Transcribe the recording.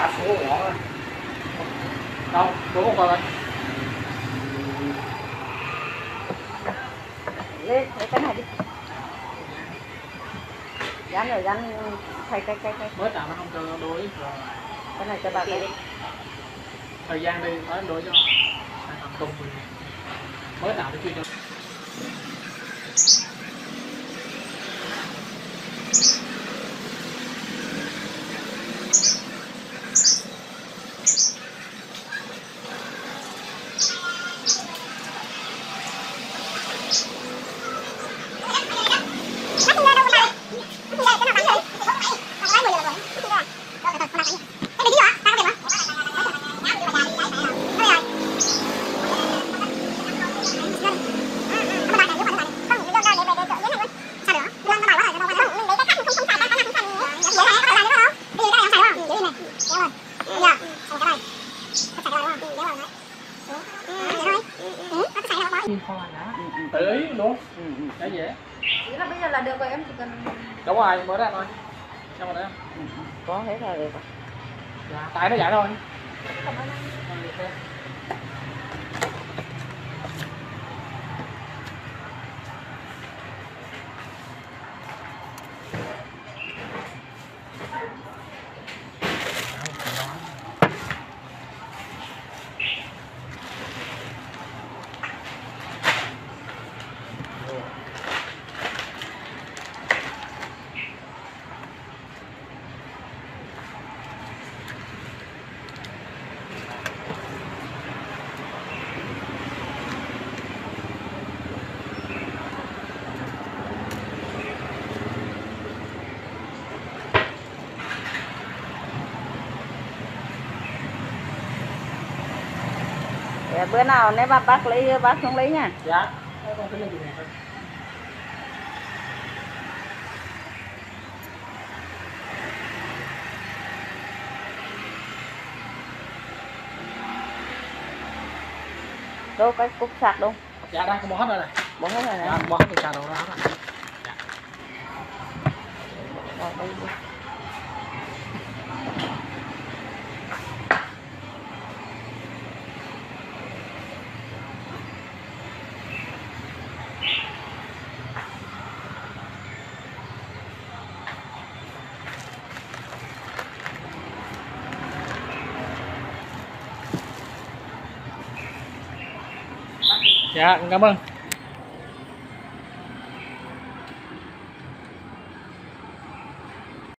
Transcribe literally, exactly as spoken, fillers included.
đa số của nó thôi. Đâu, đúng không con ơi? Lên, lấy cái này đi. Dán rồi, dán thay cái cái cái. Mới tạo nó không cho đối rồi. Cái này cho bà cái đi. Thời gian đi, nói đối cho. Hai thằng cùng mới tạo nó chưa cho. Tự ý luôn. Ừ, ừ. Dễ dễ. Ý là bây giờ là được rồi, em chỉ cần. Đúng rồi, mới ra thôi. Sao mà đấy không? Ừ, ừ. Có hết là được rồi. Dạ, tại nó vậy thôi. Cảm ơn anh. Để bữa nào nếu mà bác lấy bác không lấy nha. Dạ. Con cứ lên dùng này thôi. Đâu cái cục sạc đâu? Dạ đang có bỏ hết rồi này. Bỏ hết rồi này. Dạ, bỏ hết từ sạc đầu ra hết rồi. Dạ. Rồi đây đi. Dạ, cảm ơn.